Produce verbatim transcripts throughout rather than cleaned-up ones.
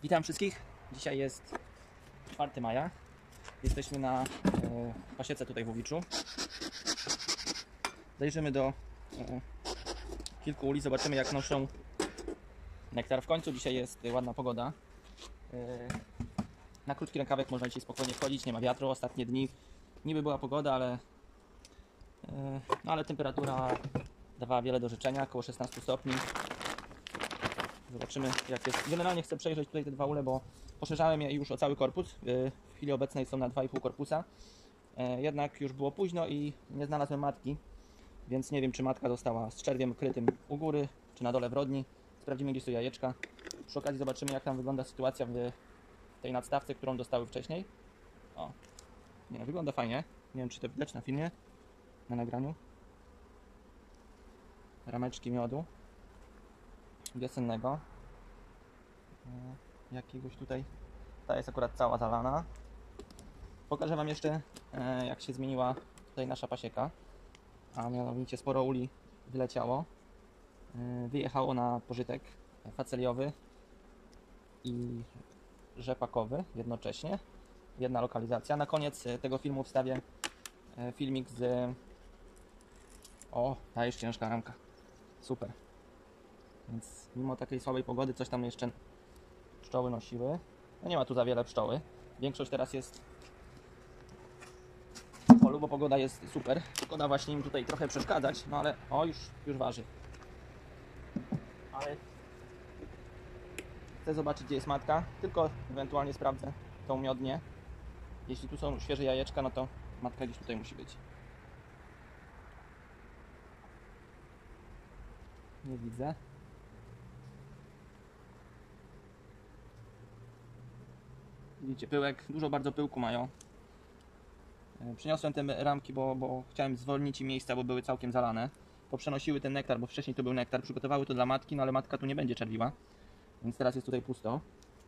Witam wszystkich. Dzisiaj jest czwartego maja. Jesteśmy na e, pasiece tutaj w Łowiczu. Zajrzymy do e, kilku ulic, zobaczymy jak noszą nektar. W końcu dzisiaj jest ładna pogoda. E, na krótki rękawek można dzisiaj spokojnie wchodzić, nie ma wiatru. Ostatnie dni niby była pogoda, ale, e, no, ale temperatura dawała wiele do życzenia, około szesnaście stopni. Zobaczymy jak jest. Generalnie chcę przejrzeć tutaj te dwa ule, bo poszerzałem je już o cały korpus. W chwili obecnej są na dwa i pół korpusa. Jednak już było późno i nie znalazłem matki, więc nie wiem, czy matka została z czerwiem krytym u góry, czy na dole w rodni. Sprawdzimy, gdzie są jajeczka. Przy okazji zobaczymy, jak tam wygląda sytuacja w tej nadstawce, którą dostały wcześniej. O, nie, wygląda fajnie. Nie wiem, czy to widać na filmie, na nagraniu. Rameczki miodu wiosennego, jakiegoś tutaj. Ta jest akurat cała zalana. Pokażę Wam jeszcze, jak się zmieniła tutaj nasza pasieka, a mianowicie sporo uli wyleciało. Wyjechało na pożytek faceliowy i rzepakowy jednocześnie. Jedna lokalizacja. Na koniec tego filmu wstawię filmik z... O, ta jest ciężka ramka. Super. Więc mimo takiej słabej pogody coś tam jeszcze pszczoły nosiły. No nie ma tu za wiele pszczoły. Większość teraz jest w polu, bo pogoda jest super. Szkoda właśnie im tutaj trochę przeszkadzać, no ale o, już, już waży. Ale chcę zobaczyć, gdzie jest matka. Tylko ewentualnie sprawdzę tą miodnię. Jeśli tu są świeże jajeczka, no to matka gdzieś tutaj musi być. Nie widzę. Widzicie, pyłek, dużo bardzo pyłku mają. Przyniosłem te ramki, bo, bo chciałem zwolnić im miejsca, bo były całkiem zalane. Poprzenosiły ten nektar, bo wcześniej to był nektar. Przygotowały to dla matki, no ale matka tu nie będzie czerwiła. Więc teraz jest tutaj pusto.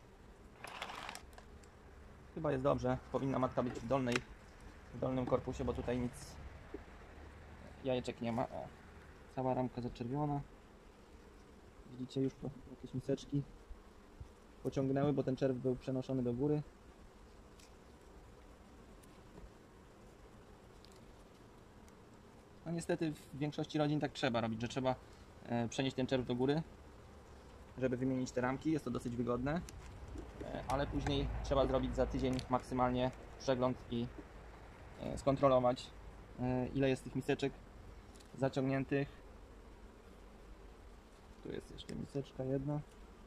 Chyba jest dobrze. Powinna matka być w, dolnej, w dolnym korpusie, bo tutaj nic, jajeczek nie ma. O, cała ramka zaczerwiona. Widzicie, już po jakieś miseczki pociągnęły, bo ten czerw był przenoszony do góry. No niestety w większości rodzin tak trzeba robić, że trzeba e, przenieść ten czerw do góry, żeby wymienić te ramki. Jest to dosyć wygodne, e, ale później trzeba zrobić za tydzień maksymalnie przegląd i e, skontrolować, e, ile jest tych miseczek zaciągniętych. Tu jest jeszcze miseczka jedna.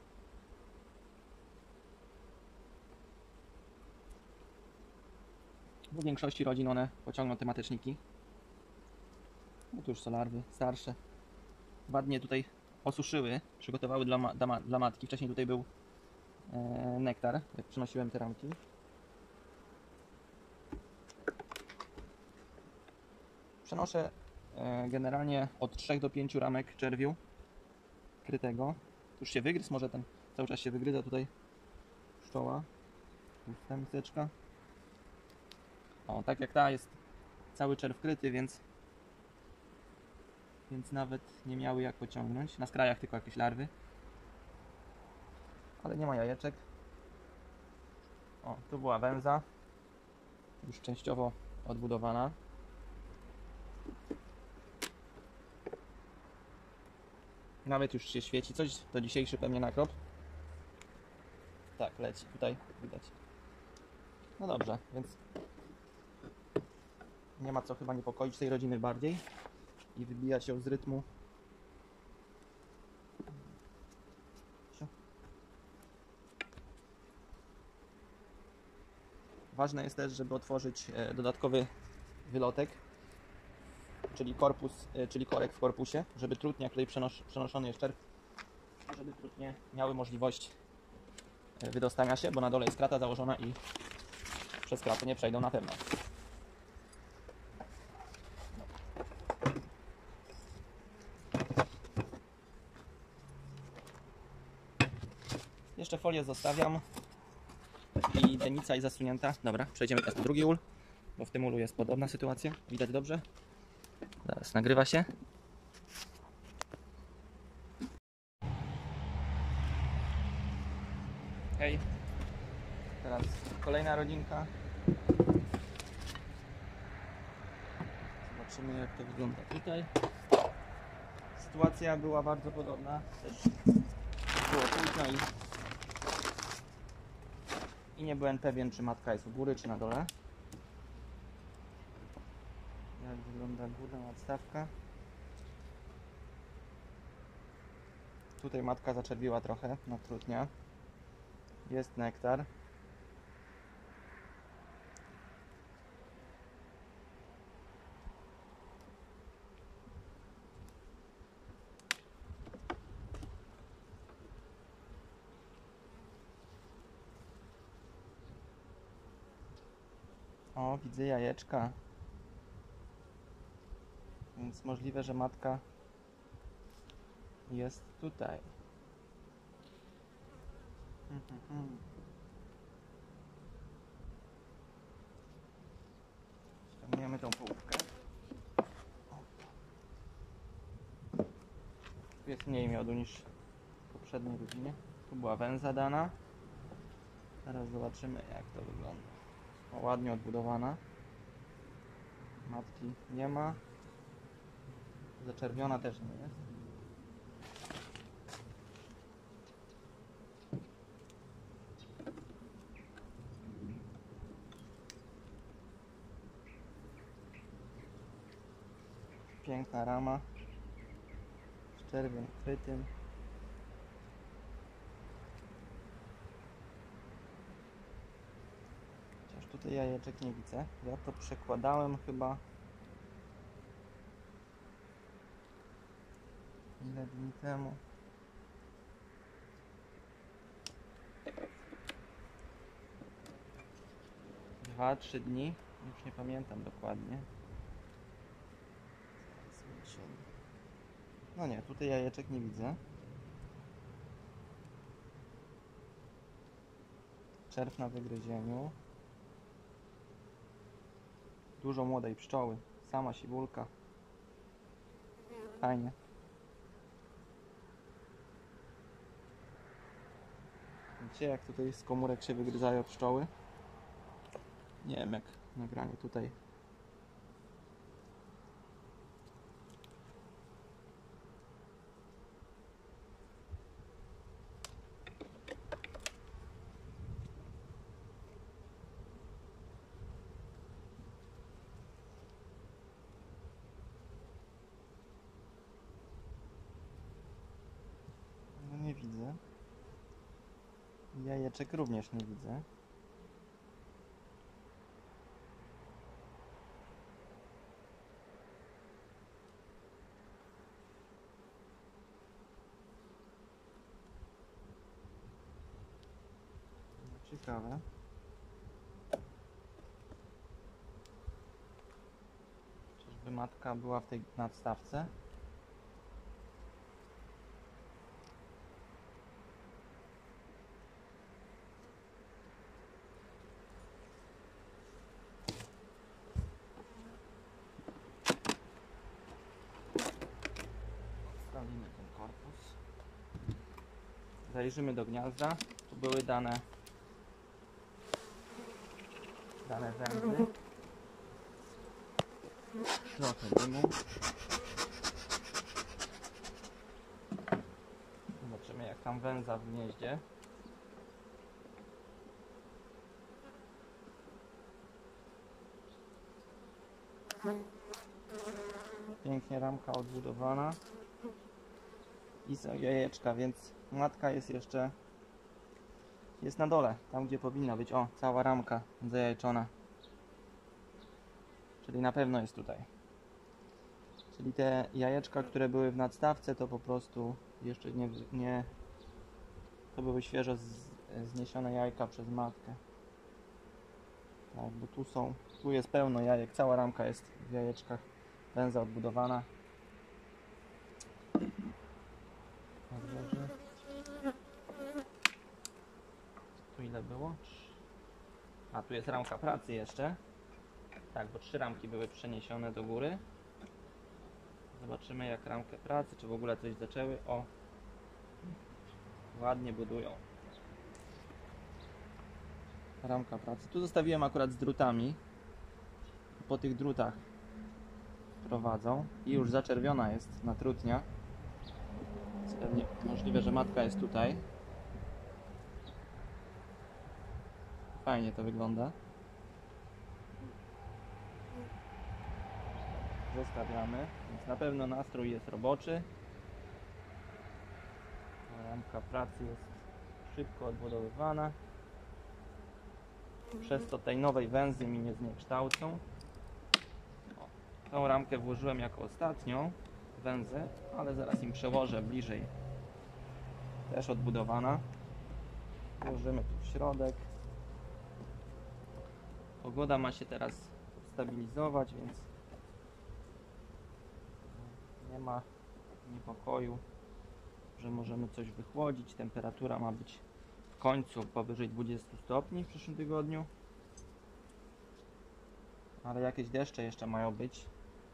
W większości rodzin one pociągną te mateczniki. No tu już są larwy starsze. Ładnie tutaj osuszyły, przygotowały dla, ma dla, dla matki. Wcześniej tutaj był e, nektar, jak przynosiłem te ramki. Przenoszę e, generalnie od trzech do pięciu ramek czerwiu krytego. Już się wygryzł, może ten cały czas się wygryza tutaj pszczoła. Tu jest ta miseczka. O, tak jak ta jest cały czerw kryty, więc więc nawet nie miały jak pociągnąć. Na skrajach tylko jakieś larwy. Ale nie ma jajeczek. O, tu była węza. Już częściowo odbudowana. Nawet już się świeci. Coś to dzisiejszy pewnie nakrop. Tak, leci. Tutaj widać. No dobrze, więc nie ma co chyba niepokoić tej rodziny bardziej i wybijać ją z rytmu. Ważne jest też, żeby otworzyć dodatkowy wylotek, czyli korpus, czyli korek w korpusie, żeby trutnie, jak tutaj przenos przenoszony jest czerw, żeby trutnie miały możliwość wydostania się, bo na dole jest krata założona i przez kratę nie przejdą na pewno. Jeszcze folię zostawiam i denica jest zasunięta. Dobra, przejdziemy teraz do drugi ul, bo w tym ulu jest podobna sytuacja. Widać dobrze? Zaraz nagrywa się. Ok. Teraz kolejna rodzinka. Zobaczymy, jak to wygląda tutaj. Sytuacja była bardzo podobna. Też było późno i, i nie byłem pewien, czy matka jest u góry, czy na dole. Jak wygląda górna nadstawka. Tutaj matka zaczerwiła trochę na trutnia. Jest nektar. O, widzę jajeczka. Więc możliwe, że matka jest tutaj. Ściągniemy tą połówkę. Tu jest mniej miodu niż w poprzedniej rodzinie. Tu była węza dana. Teraz zobaczymy, jak to wygląda. O, ładnie odbudowana. Matki nie ma. Zaczerwiona też nie jest. Piękna rama. Z czerwień krytym. Chociaż tutaj jajeczek nie widzę. Ja to przekładałem chyba... Ile dni temu? Dwa, trzy dni. Już nie pamiętam dokładnie. No nie, tutaj jajeczek nie widzę. Czerw na wygryzieniu. Dużo młodej pszczoły. Sama siwulka. Fajnie. Widzicie, jak tutaj z komórek się wygryzają pszczoły? Nie wiem, jak nagranie tutaj. No nie widzę. Jajeczek również nie widzę. Ciekawe. Czyżby matka była w tej nadstawce? Odstawimy ten korpus. Zajrzymy do gniazda. Tu były dane dane węzy. Trochę dymu. Zobaczymy, jak tam węza w gnieździe. Pięknie ramka odbudowana. I są jajeczka, więc matka jest jeszcze jest na dole, tam gdzie powinna być. O, cała ramka zajajczona. Czyli na pewno jest tutaj. Czyli te jajeczka, które były w nadstawce, to po prostu jeszcze nie, nie to były świeżo z, zniesione jajka przez matkę. Tak, bo tu są, tu jest pełno jajek, cała ramka jest w jajeczkach, węza odbudowana. Dobrze. Tu ile było? A tu jest ramka pracy jeszcze. Tak, bo trzy ramki były przeniesione do góry. Zobaczymy, jak ramkę pracy, czy w ogóle coś zaczęły. O, ładnie budują. ramka pracy. Tu zostawiłem akurat z drutami. Po tych drutach prowadzą i już zaczerwiona jest na trutnia. Jest pewnie możliwe, że matka jest tutaj. Fajnie to wygląda. Zostawiamy, więc na pewno nastrój jest roboczy. Ramka pracy jest szybko odbudowywana. Przez to tej nowej węzy mi nie zniekształcą. O, tą ramkę włożyłem jako ostatnią węzę, ale zaraz im przełożę bliżej. Też odbudowana. Włożymy tu w środek. Pogoda ma się teraz stabilizować, więc nie ma niepokoju, że możemy coś wychłodzić. Temperatura ma być w końcu powyżej dwudziestu stopni w przyszłym tygodniu. Ale jakieś deszcze jeszcze mają być.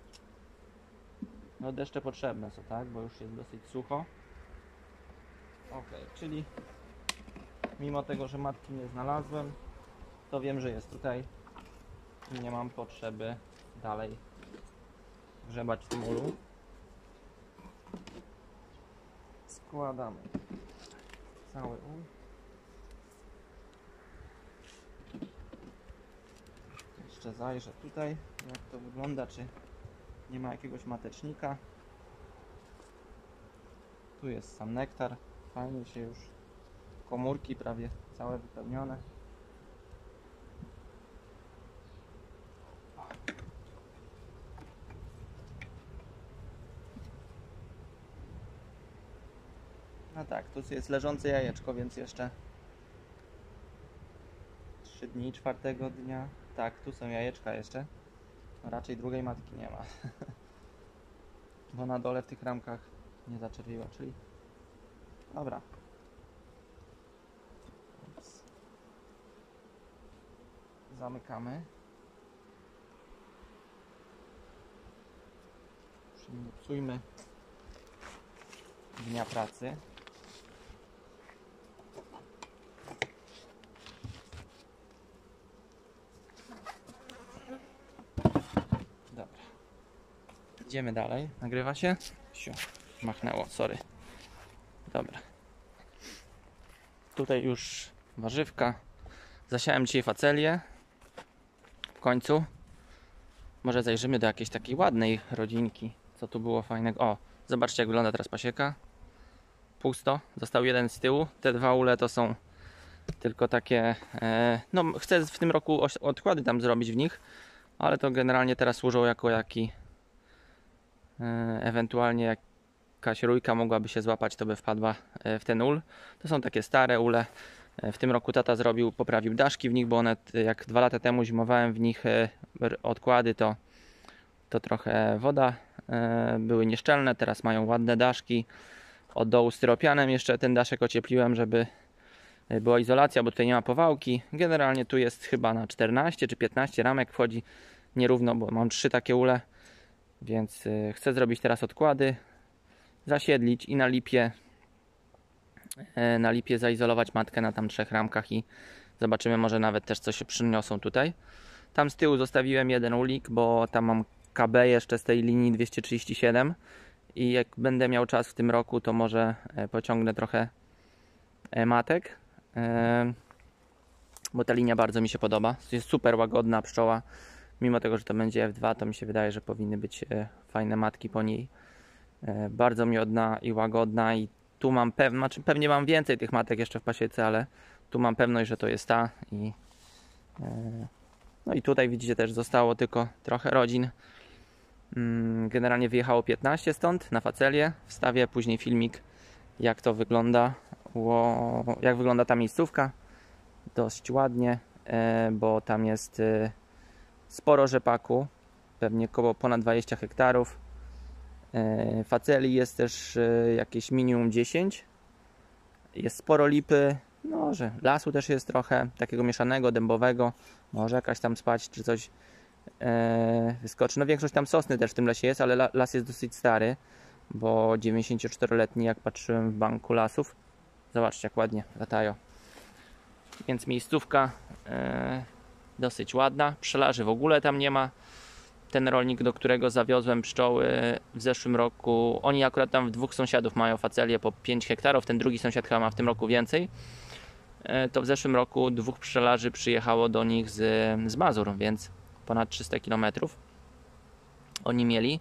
No deszcze potrzebne są, tak? Bo już jest dosyć sucho. Ok, czyli mimo tego, że matki nie znalazłem, to wiem, że jest tutaj i nie mam potrzeby dalej grzebać w tym ulu. Składamy cały ul. Jeszcze zajrzę tutaj, jak to wygląda, czy nie ma jakiegoś matecznika. Tu jest sam nektar, fajnie się już, komórki prawie całe wypełnione. No tak, tu jest leżące jajeczko, więc jeszcze trzy dni, czwartego dnia. Tak, tu są jajeczka jeszcze. No raczej drugiej matki nie ma. Bo na dole w tych ramkach nie zaczerwiła, czyli dobra. Ups. Zamykamy. Przymocujmy dnia pracy. Dobra. Idziemy dalej. Nagrywa się? Siu, machnęło, sorry. Dobra. Tutaj już warzywka. Zasiałem dzisiaj facelię. W końcu. Może zajrzymy do jakiejś takiej ładnej rodzinki. Co tu było fajnego? O, zobaczcie, jak wygląda teraz pasieka. Pusto. Został jeden z tyłu. Te dwa ule to są tylko takie... E, no, chcę w tym roku odkłady tam zrobić w nich. Ale to generalnie teraz służą jako jaki... E, ewentualnie jakaś rójka mogłaby się złapać, to by wpadła w ten ul. To są takie stare ule. W tym roku tata zrobił, poprawił daszki w nich, bo one, jak dwa lata temu zimowałem w nich odkłady, to, to trochę woda były nieszczelne. Teraz mają ładne daszki. Od dołu styropianem jeszcze ten daszek ociepliłem, żeby była izolacja, bo tutaj nie ma powałki. Generalnie tu jest chyba na czternaście czy piętnaście ramek, wchodzi nierówno, bo mam trzy takie ule, więc chcę zrobić teraz odkłady, zasiedlić i na lipie na lipie zaizolować matkę na tam trzech ramkach i zobaczymy, może nawet też coś się przyniosą tutaj. Tam z tyłu zostawiłem jeden ulik, bo tam mam K B jeszcze z tej linii dwieście trzydzieści siedem i jak będę miał czas w tym roku, to może pociągnę trochę matek, bo ta linia bardzo mi się podoba. Jest super łagodna pszczoła, mimo tego, że to będzie F dwa, to mi się wydaje, że powinny być fajne matki po niej. Bardzo miodna i łagodna i tu mam pewność, znaczy pewnie mam więcej tych matek jeszcze w pasiece, ale tu mam pewność, że to jest ta i no i tutaj widzicie, też zostało tylko trochę rodzin. Generalnie wyjechało piętnaście stąd na facelię. Wstawię później filmik, jak to wygląda, jak wygląda ta miejscówka. Dość ładnie, bo tam jest sporo rzepaku, pewnie około ponad dwadzieścia hektarów. Faceli jest też jakieś minimum dziesięć. Jest sporo lipy, no, że lasu też jest trochę, takiego mieszanego, dębowego. Może jakaś tam spać, czy coś e, wyskoczy. No większość tam sosny też w tym lesie jest, ale la, las jest dosyć stary, bo dziewięćdziesięcioczteroletni, jak patrzyłem w banku lasów. Zobaczcie, jak ładnie latają. Więc miejscówka e, dosyć ładna. Pszczelarzy w ogóle tam nie ma. Ten rolnik, do którego zawiozłem pszczoły w zeszłym roku, oni akurat tam w dwóch sąsiadów mają facelię po pięć hektarów, ten drugi sąsiad chyba ma w tym roku więcej. To w zeszłym roku dwóch pszczelarzy przyjechało do nich z, z Mazur, więc ponad trzysta kilometrów oni mieli.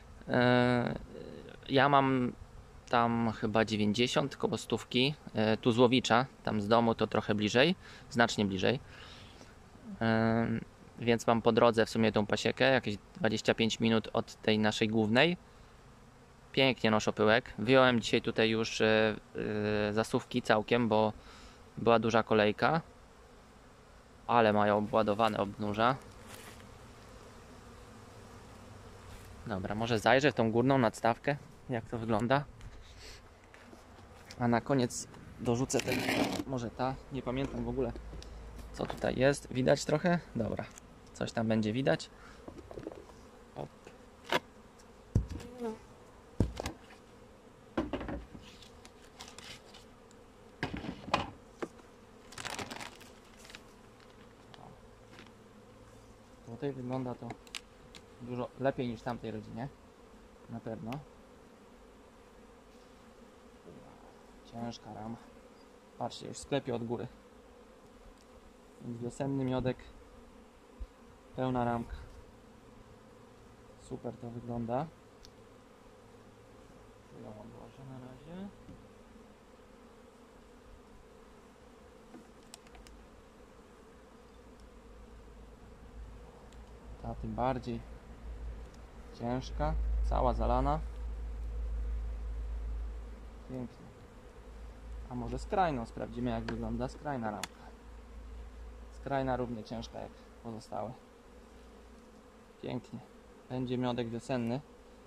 Ja mam tam chyba dziewięćdziesiąt koło stówki, tu z Łowicza, tam z domu to trochę bliżej, znacznie bliżej. Więc mam po drodze w sumie tą pasiekę, jakieś dwadzieścia pięć minut od tej naszej głównej. Pięknie noszę pyłek. Wyjąłem dzisiaj tutaj już zasówki całkiem, bo była duża kolejka. Ale mają obładowane obnóża. Dobra, może zajrzę w tą górną nadstawkę, jak to wygląda. A na koniec dorzucę ten, może ta, nie pamiętam w ogóle co tutaj jest. Widać trochę? Dobra, coś tam będzie widać. Op. Tutaj wygląda to dużo lepiej niż w tamtej rodzinie. Na pewno. Ciężka rama. Patrzcie, już w sklepie od góry. Więc wiosenny miodek. Pełna ramka. Super to wygląda. Tu ją odłożę na razie. Ta tym bardziej ciężka. Cała zalana. Pięknie. A może skrajną sprawdzimy, jak wygląda skrajna ramka. Skrajna równie ciężka jak pozostałe. Pięknie. Będzie miodek wiosenny.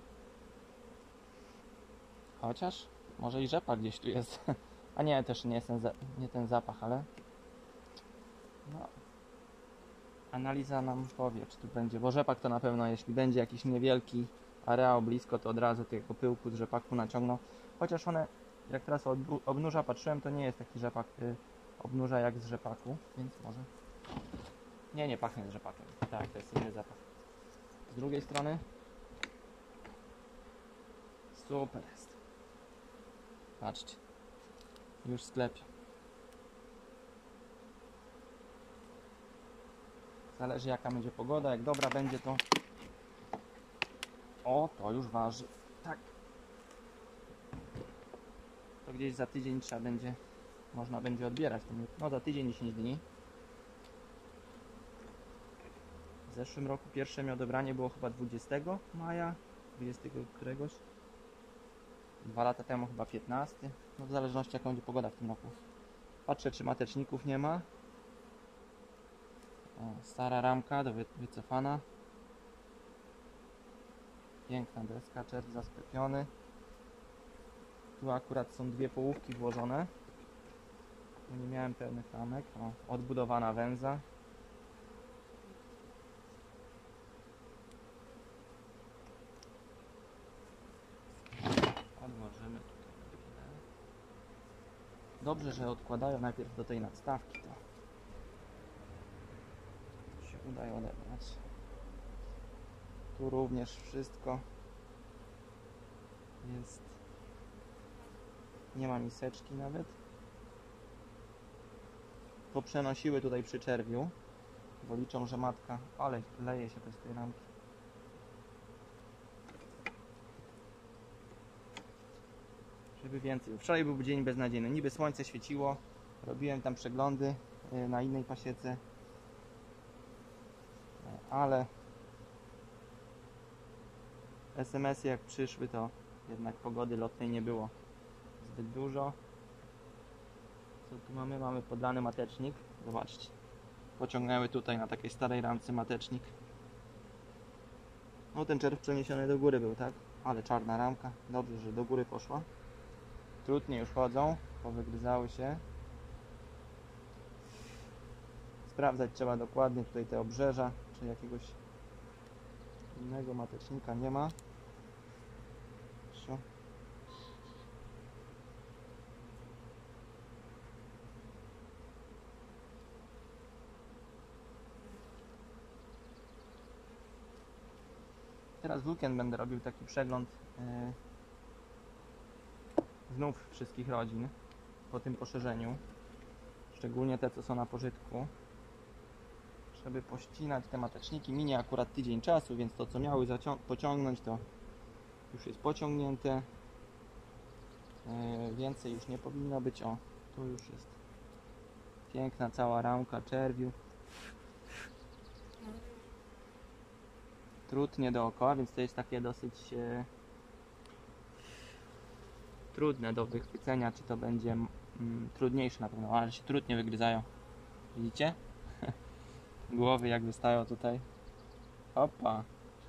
Chociaż może i rzepak gdzieś tu jest. A nie, też nie jest ten, nie ten zapach, ale no. Analiza nam powie, czy tu będzie, bo rzepak to na pewno, jeśli będzie jakiś niewielki areał blisko, to od razu tego pyłku z rzepaku naciągną. Chociaż one, jak teraz od obnóża patrzyłem, to nie jest taki rzepak y, obnóża jak z rzepaku, więc może... Nie, nie pachnie z rzepakiem. Tak, to jest inny zapach. Z drugiej strony super jest. Patrzcie. Już w sklepie. Zależy jaka będzie pogoda, jak dobra będzie to... O, to już waży. Tak. To gdzieś za tydzień trzeba będzie, można będzie odbierać. No za tydzień, dziesięć dni. W zeszłym roku pierwsze mi odebranie było chyba dwudziestego maja, dwudziestego któregoś. Dwa lata temu chyba piętnastego. No w zależności jaka będzie pogoda w tym roku. Patrzę, czy mateczników nie ma. O, stara ramka do wy wycofana. Piękna deska, czerw zasklepiony. Tu akurat są dwie połówki włożone. Tu nie miałem pełnych ramek. O, odbudowana węza. Odłożymy tutaj na chwilę. Dobrze, że odkładają najpierw do tej nadstawki. To się udaje odebrać. Tu również wszystko jest. Nie ma miseczki nawet. Poprzenosiły tutaj przy czerwiu, bo liczą, że matka, ale leje się bez tej ramki. Żeby więcej. Wczoraj był dzień beznadziejny. Niby słońce świeciło. Robiłem tam przeglądy na innej pasiece. Ale es em esy jak przyszły, to jednak pogody lotnej nie było zbyt dużo. Co tu mamy? Mamy podlany matecznik. Zobaczcie. Pociągnęły tutaj na takiej starej ramce matecznik. No ten czerw przeniesiony do góry był, tak? Ale czarna ramka. Dobrze, że do góry poszła. Trutnie już chodzą. Powygryzały się. Sprawdzać trzeba dokładnie tutaj te obrzeża, czy jakiegoś innego matecznika nie ma. Teraz w weekend będę robił taki przegląd yy, znów wszystkich rodzin po tym poszerzeniu, szczególnie te, co są na pożytku, żeby pościnać te mateczniki. Minie akurat tydzień czasu, więc to, co miały pociągnąć, to już jest pociągnięte. Yy, więcej już nie powinno być. O, tu już jest piękna cała ramka czerwiu. Trudnie dookoła, więc to jest takie dosyć e, trudne do wychwycenia, czy to będzie mm, trudniejsze na pewno, ale się trudnie wygryzają. Widzicie? Głowy jak wystają tutaj. Opa!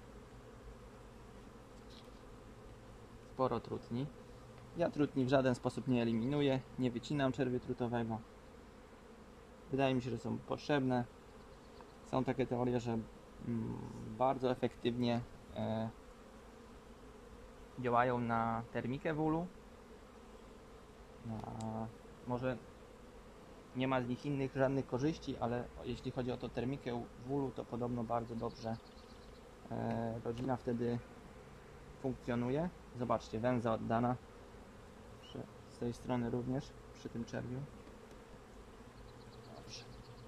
Sporo trutni. Ja trutni w żaden sposób nie eliminuję, nie wycinam czerwiu trutowego. Wydaje mi się, że są potrzebne. Są takie teorie, że mm, bardzo efektywnie e, działają na termikę w ulu. Na, może nie ma z nich innych żadnych korzyści, ale jeśli chodzi o to termikę w ulu, to podobno bardzo dobrze e, rodzina wtedy funkcjonuje. Zobaczcie, węza oddana. Z tej strony również przy tym czerwiu. Dobrze.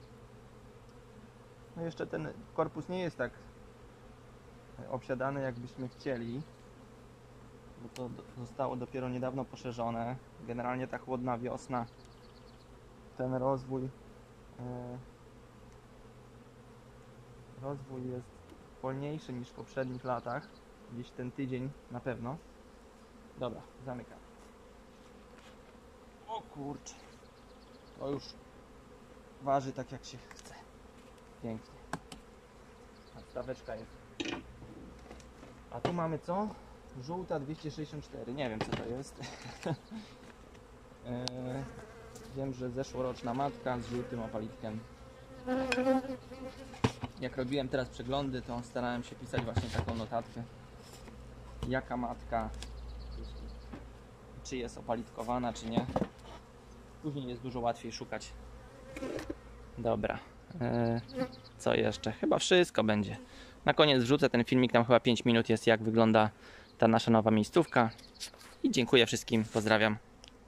No jeszcze ten korpus nie jest tak obsiadany, jakbyśmy chcieli, bo to zostało dopiero niedawno poszerzone. Generalnie ta chłodna wiosna, ten rozwój e, rozwój jest wolniejszy niż w poprzednich latach. Gdzieś ten tydzień na pewno. Dobra, zamykam. O kurczę, to już waży tak jak się chce. Pięknie. Staweczka jest. A tu mamy co? Żółta dwieście sześćdziesiąt cztery. Nie wiem, co to jest. eee, wiem, że zeszłoroczna matka z żółtym opalitkiem. Jak robiłem teraz przeglądy, to starałem się pisać właśnie taką notatkę. Jaka matka, czy jest opalitkowana, czy nie. Później jest dużo łatwiej szukać. Dobra. Eee, co jeszcze? Chyba wszystko będzie. Na koniec wrzucę ten filmik, tam chyba pięć minut jest, jak wygląda ta nasza nowa miejscówka. I dziękuję wszystkim, pozdrawiam.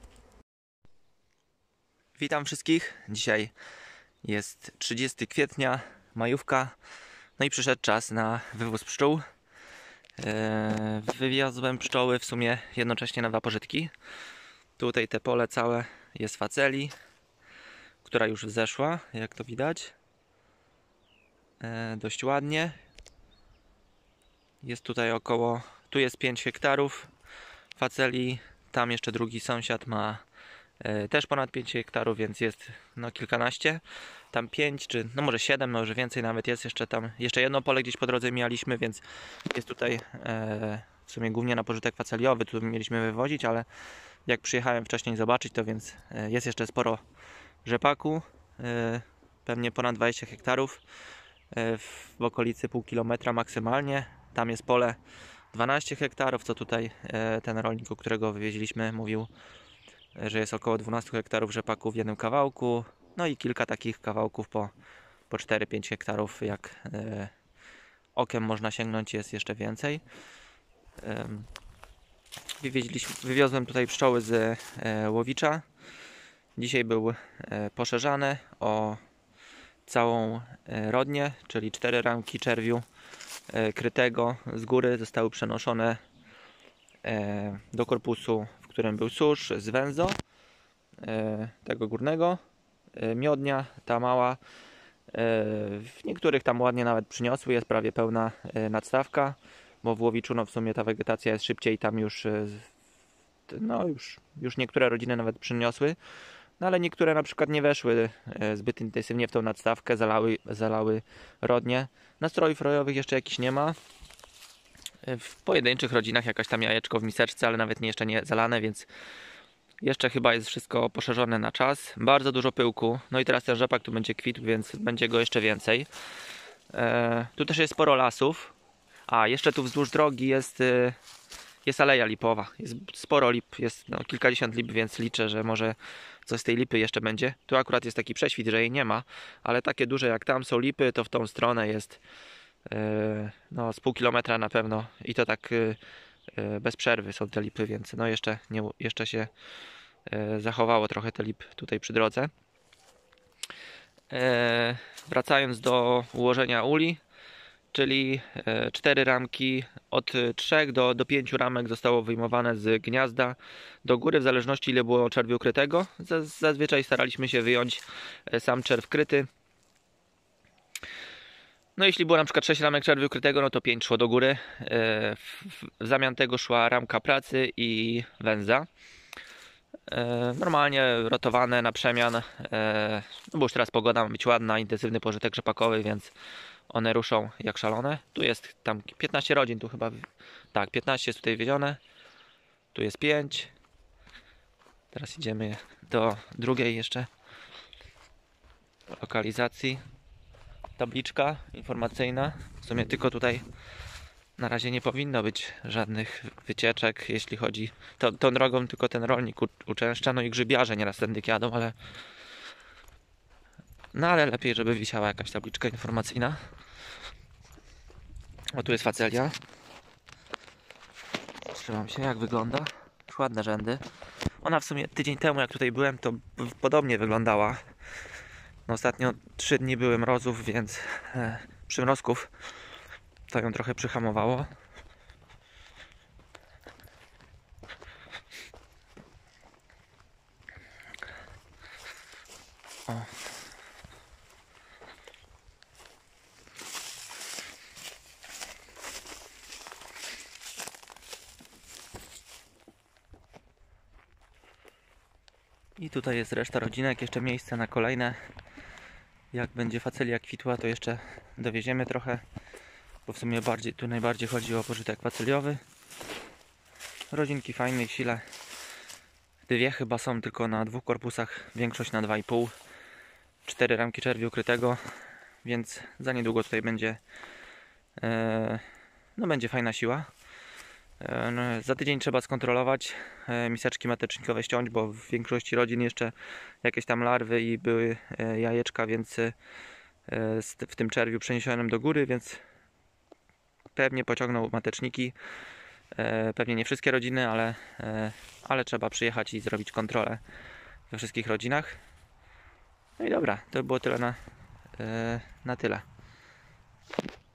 Witam wszystkich. Dzisiaj jest trzydziestego kwietnia, majówka. No i przyszedł czas na wywóz pszczół. Eee, wywiozłem pszczoły w sumie jednocześnie na dwa pożytki. Tutaj te pole całe jest faceli, która już wzeszła, jak to widać. E, dość ładnie. Jest tutaj około, tu jest pięć hektarów faceli, tam jeszcze drugi sąsiad ma e, też ponad pięć hektarów, więc jest no kilkanaście. Tam pięć, czy no może siedem, no może więcej nawet jest jeszcze tam. Jeszcze jedno pole gdzieś po drodze mieliśmy, więc jest tutaj e, w sumie głównie na pożytek faceliowy, tu mieliśmy wywozić, ale jak przyjechałem wcześniej zobaczyć, to więc e, jest jeszcze sporo rzepaku, e, pewnie ponad dwadzieścia hektarów. W okolicy pół kilometra maksymalnie. Tam jest pole dwanaście hektarów, co tutaj ten rolnik, u którego wywieźliśmy, mówił, że jest około dwanaście hektarów rzepaku w jednym kawałku. No i kilka takich kawałków po, po cztery pięć hektarów, jak e, okiem można sięgnąć, jest jeszcze więcej. E, wywieźliśmy, wywiozłem tutaj pszczoły z e, Łowicza. Dzisiaj był e, poszerzany o całą rodnię, czyli cztery ramki czerwiu krytego z góry zostały przenoszone do korpusu, w którym był susz z węzo tego górnego. Miodnia, ta mała, w niektórych tam ładnie nawet przyniosły, jest prawie pełna nadstawka, bo w Łowiczu no w sumie ta wegetacja jest szybciej, tam już no już, już niektóre rodziny nawet przyniosły. No ale niektóre na przykład nie weszły zbyt intensywnie w tą nadstawkę, zalały, zalały rodnie. Nastrojów rojowych jeszcze jakichś nie ma. W pojedynczych rodzinach jakaś tam jajeczko w miseczce, ale nawet nie jeszcze nie zalane, więc jeszcze chyba jest wszystko poszerzone na czas. Bardzo dużo pyłku. No i teraz ten rzepak tu będzie kwitł, więc będzie go jeszcze więcej. E, tu też jest sporo lasów. A, jeszcze tu wzdłuż drogi jest, jest aleja lipowa. Jest sporo lip, jest no, kilkadziesiąt lip, więc liczę, że może coś z tej lipy jeszcze będzie. Tu akurat jest taki prześwit, że jej nie ma, ale takie duże jak tam są lipy, to w tą stronę jest no z pół kilometra na pewno i to tak bez przerwy są te lipy, więc no jeszcze, nie, jeszcze się zachowało trochę te lip tutaj przy drodze. Wracając do ułożenia uli, czyli cztery ramki, od trzech do, do pięciu ramek zostało wyjmowane z gniazda do góry, w zależności ile było czerwiu krytego. Zazwyczaj staraliśmy się wyjąć sam czerw kryty. No jeśli było na przykład sześć ramek czerwiu krytego, no to pięć szło do góry. W zamian tego szła ramka pracy i węza. Normalnie rotowane na przemian, no bo już teraz pogoda ma być ładna, intensywny pożytek rzepakowy, więc one ruszą jak szalone. Tu jest tam piętnaście rodzin, tu chyba, tak, piętnaście jest tutaj wiedzione. Tu jest pięć. Teraz idziemy do drugiej jeszcze lokalizacji. Tabliczka informacyjna. W sumie tylko tutaj na razie nie powinno być żadnych wycieczek, jeśli chodzi to, tą drogą, tylko ten rolnik u, uczęszcza, no i grzybiarze nieraz tędy jadą, ale no ale lepiej, żeby wisiała jakaś tabliczka informacyjna. O, tu jest facelia. Trzymam się, jak wygląda. Już ładne rzędy. Ona w sumie tydzień temu, jak tutaj byłem, to podobnie wyglądała. No, ostatnio trzy dni były mrozów, więc e, przymrozków, to ją trochę przyhamowało. O. I tutaj jest reszta rodzinek, jeszcze miejsce na kolejne. Jak będzie facelia kwitła, to jeszcze dowieziemy trochę, bo w sumie bardziej, tu najbardziej chodzi o pożytek faceliowy. Rodzinki w fajnej sile. Dwie chyba są tylko na dwóch korpusach, większość na dwa i pół. Cztery ramki czerwiu ukrytego, więc za niedługo tutaj będzie e, no będzie fajna siła. E, no, za tydzień trzeba skontrolować, e, miseczki matecznikowe ściąć, bo w większości rodzin jeszcze jakieś tam larwy i były e, jajeczka, więc e, w tym czerwiu przeniesionym do góry, więc pewnie pociągną mateczniki. E, pewnie nie wszystkie rodziny, ale, e, ale trzeba przyjechać i zrobić kontrolę we wszystkich rodzinach. No i dobra, to było tyle na, na tyle.